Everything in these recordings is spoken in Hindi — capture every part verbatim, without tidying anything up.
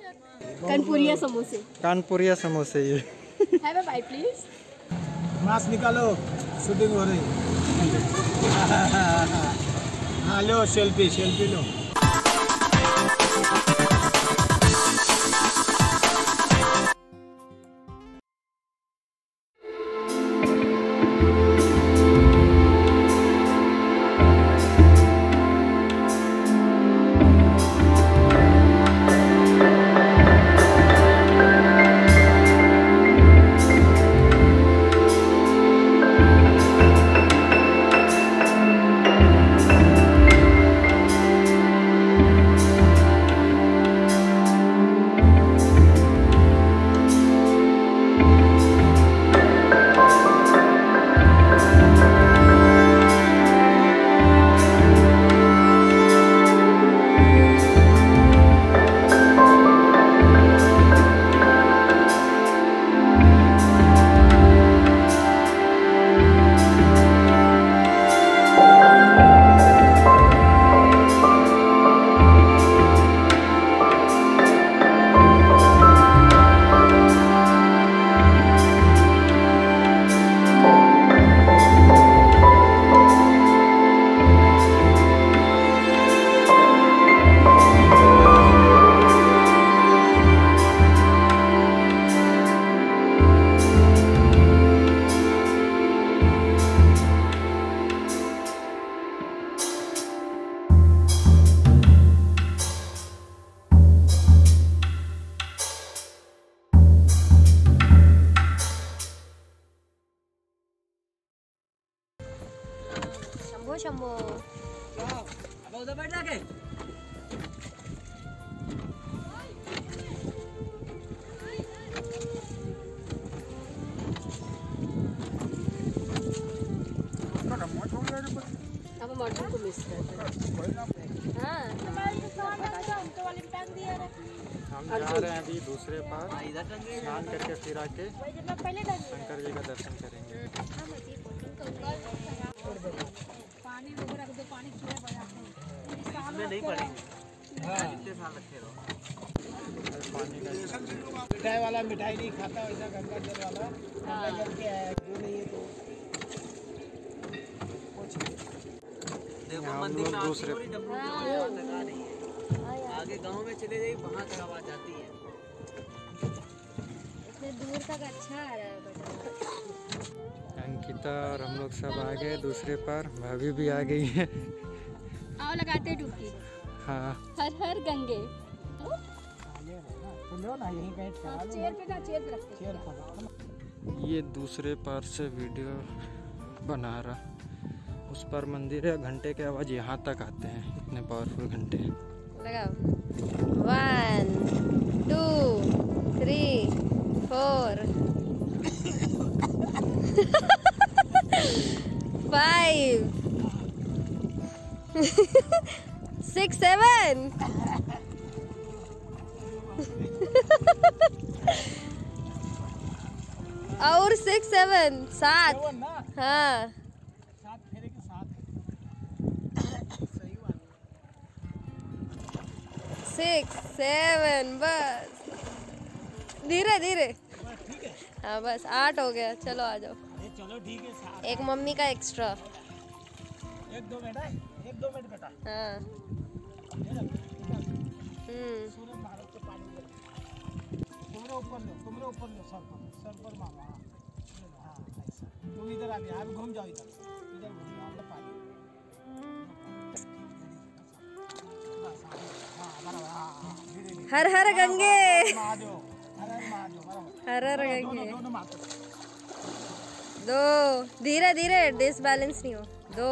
कानपुरिया समोसे। कानपुरिया समोसे ये। Have a bite please. Mask निकालो, शूटिंग हो रही। हाँ लो सेल्फी सेल्फी लो। शंभो शंभो। अब उधर बैठ जाके। अब हम अर्जुन को मिस करते हैं। हाँ हम जा रहे हैं अभी दूसरे पार, स्नान करके फिर आके शंकर जी का दर्शन करेंगे। इसमें नहीं पड़ेंगे, जितने साल रखे रहो। मिठाई वाला मिठाई नहीं खाता, वैसा गंगा जल वाला गंगा जल के है वो नहीं है तो देखो मंदिर में दूसरे आवाज लगा रही है। आगे गांव में चले जाइए, वहाँ तक आवाज आती है। इतने दूर तक अच्छा आ रहा है बता। अंकिता और हम लोग सब आ गए दूसरे पार, भाभी भी आ गई है। आओ लगाते डुबकी। हाँ हर हर गंगे। लो ना यहीं कहीं ठहरा लो। चेयर पे का चेयर पे रखते चेयर पर। ये दूसरे पार से वीडियो बना रहा। उस पर मंदिर है, घंटे के आवाज़ यहाँ तक आते हैं, इतने पावरफुल घंटे। लगाओ। One two three four five six seven और सिक्स सेवन सात। हाँ सात फेरे के साथ सही बात। सिक्स सेवन बस धीरे धीरे। ठीक है हाँ बस आठ हो गया। चलो आ जाओ। अरे चलो ठीक है सात। एक मम्मी का एक्स्ट्रा। एक दो बेटा एक दो मिनट बेटा। हाँ हम्म सूरज भारत के पानी में तुमरे ऊपर लो तुमरे ऊपर लो सर पर सर पर मामा। हाँ ऐसा तुम इधर आ गया। आप घूम जाओ इधर इधर घूम जाओ आप पानी। हर हर गंगे। महादेव हर हर महादेव बराबर। हर हर दोनों गंगे। दोनों मारते दो धीरे धीरे डिसबैलेंस नहीं हो। दो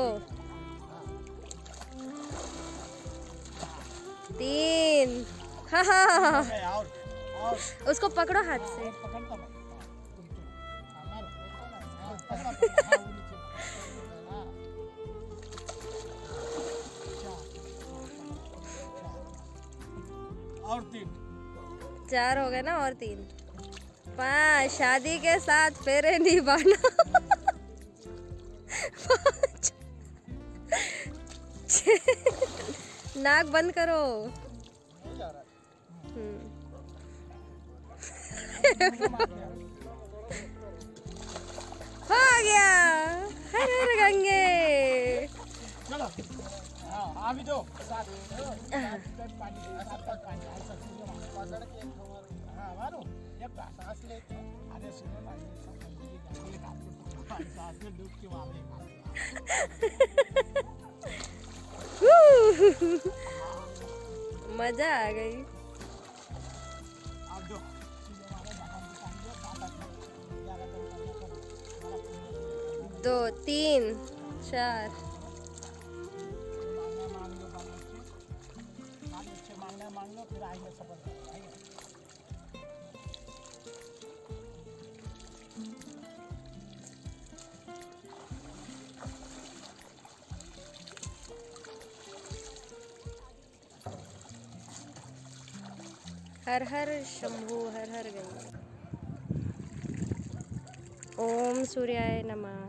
तीन। हाँ हाँ हाँ हाँ। हैं। और और उसको पकड़ो हाथ से। पकड़ता मैं। और तीन चार हो गए ना और तीन पाँच। शादी के साथ फेरे निभाना। पाँच छः। नाक बंद करो। हम्म हो गया। हर हर गंगे। चलो हाँ अभी दो सात सात पानी सात पानी ऐसा पकड़ के हाँ मारो जब सांस ले अरे सुनो ना ये सब मंदिर जाके आपको सांस में डूब के मारे मजा आ गई। आप दो दो तीन चार मांगना मांग लो फिर आएंगे सफर हर हर शंभू हर हर गंगे। ओम सूर्याय नमः।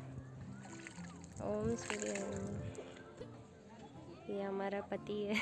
ओम सूर्याय नमः। ये हमारा पति है।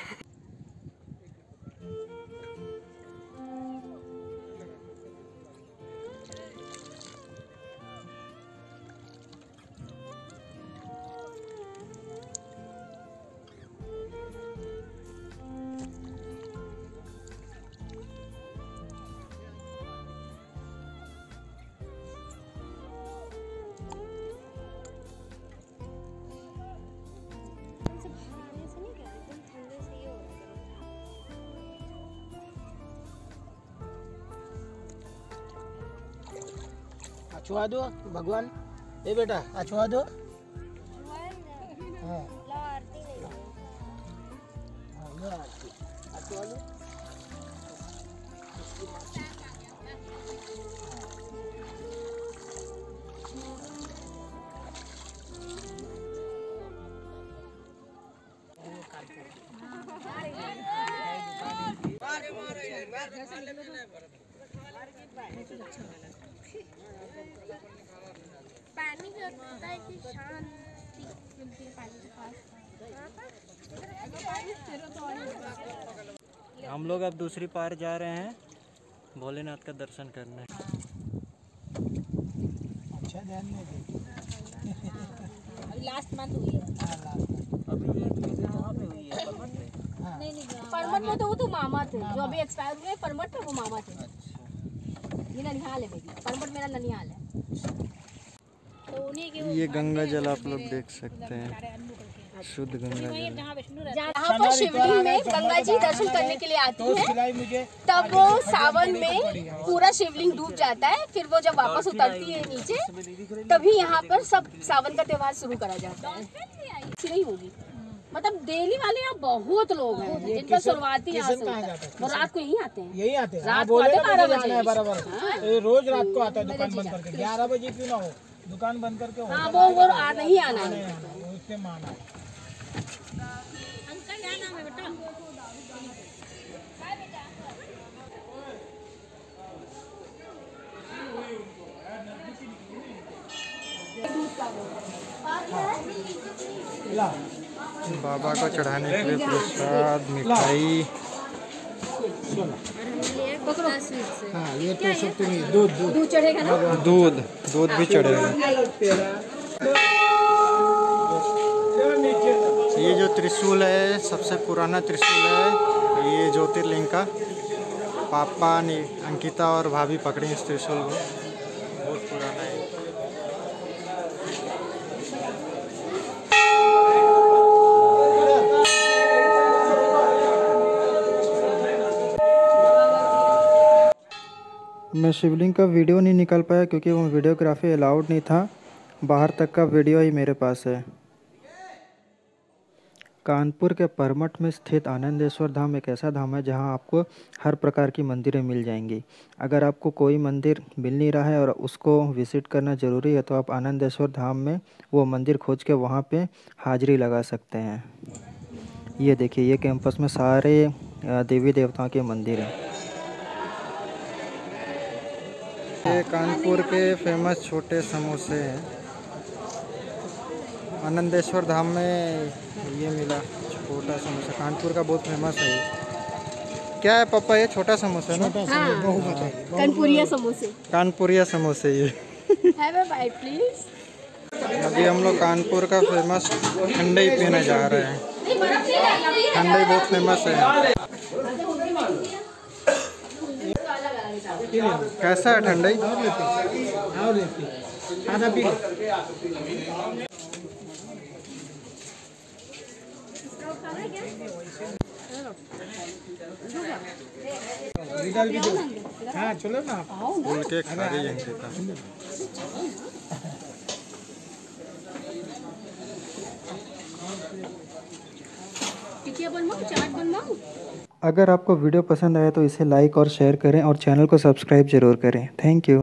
छुआ दो भगवान ए बेटा आ छुआ दो हाँ हाँ लो आरती आ छुआ दो पानी भी होता है कि शांति मिलती है पानी के पास। हम लोग अब दूसरी पार जा रहे हैं भोलेनाथ का दर्शन करने। अच्छा ध्यान में दे अभी लास्ट मंथ हुई है। अभी ये चीज़ कहाँ पे हुई है परमट पे? नहीं नहीं परमट में तो वो तो मामा थे जो अभी एक्सपायर हुए। परमट पे वो मामा थे। ये ननिहाल है मेरी। परमट मेरा ननिहाल है। तो उन्हीं के ये गंगा जल आप लोग देख सकते हैं, शुद्ध गंगा जल। जहाँ पर शिवलिंग में गंगा जी दर्शन करने के लिए आती है खिलाई मुझे तब वो सावन में पूरा शिवलिंग डूब जाता है। फिर वो जब वापस उतरती है नीचे तभी यहाँ पर सब सावन का त्योहार शुरू करा जाता है। ऐसी नहीं होगी मतलब डेली वाले यहाँ बहुत लोग हैं जिनका शुरुआती यहाँ से होता है। वो रात को यहीं आते हैं। यही आते हैं रात को बोले आते ना बारह मुझे जाना है बजे। बराबर ये रोज रात को आता है दुकान बंद करके ग्यारह बजे क्यों ना हो दुकान बंद करके हो हाँ वो वो आ नहीं आना है। उससे माना है अंकल क्या नाम है बेटा? ला बाबा को चढ़ाने के लिए प्रसाद मिठाई। हाँ ये तो सब तुम्हें दूध दूध दूध चढ़ेगा ना? दूध दूध भी चढ़ेगा। ये जो त्रिशूल है सबसे पुराना त्रिशूल है। ये ज्योतिर्लिंग का पापा ने अंकिता और भाभी पकड़ी इस त्रिशूल को। बहुत पुराना है। मैं शिवलिंग का वीडियो नहीं निकाल पाया क्योंकि वो वीडियोग्राफी अलाउड नहीं था। बाहर तक का वीडियो ही मेरे पास है। कानपुर के परमठ में स्थित आनंदेश्वर धाम एक ऐसा धाम है जहां आपको हर प्रकार की मंदिरें मिल जाएंगी। अगर आपको कोई मंदिर मिल नहीं रहा है और उसको विज़िट करना ज़रूरी है तो आप आनंदेश्वर धाम में वो मंदिर खोज के वहां पे हाजिरी लगा सकते हैं। ये देखिए ये कैंपस में सारे देवी देवताओं के मंदिर हैं। ये कानपुर के फेमस छोटे समोसे हैं। आनंदेश्वर धाम में ये मिला छोटा समोसा, कानपुर का बहुत फेमस है ये। क्या है पापा ये? छोटा समोसा ना? हाँ बहु बताइए। कानपुरिया समोसे। कानपुरिया समोसे ये। Have a bite please. अभी हम लोग कानपुर का फेमस ठंडाई पीने जा रहे हैं। ठंडाई बहुत फेमस है। कैसा है ठंडाई? और लेती आधा पी इधर भी दो। हाँ चलो ना। बोल के खा रही है अंकिता। टिकिया बनवाऊं, चाट बनवाऊं? अगर आपको वीडियो पसंद आए तो इसे लाइक और शेयर करें और चैनल को सब्सक्राइब जरूर करें। Thank you.